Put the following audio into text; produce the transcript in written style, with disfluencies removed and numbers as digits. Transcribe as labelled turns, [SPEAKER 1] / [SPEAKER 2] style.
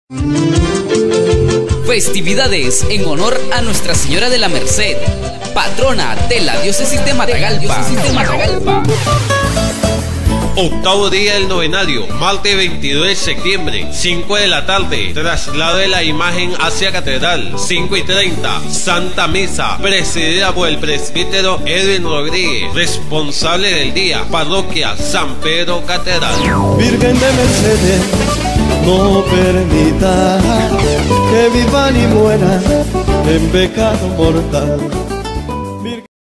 [SPEAKER 1] Festividades en honor a Nuestra Señora de la Merced, patrona de la diócesis de Matagalpa.
[SPEAKER 2] Octavo día del novenario, martes 22 de septiembre, 5 de la tarde, traslado de la imagen hacia Catedral, 5:30, Santa Misa, presidida por el presbítero Edwin Rodríguez, responsable del día, parroquia San Pedro Catedral.
[SPEAKER 3] Virgen de Mercedes, no permita que viva ni muera en pecado mortal.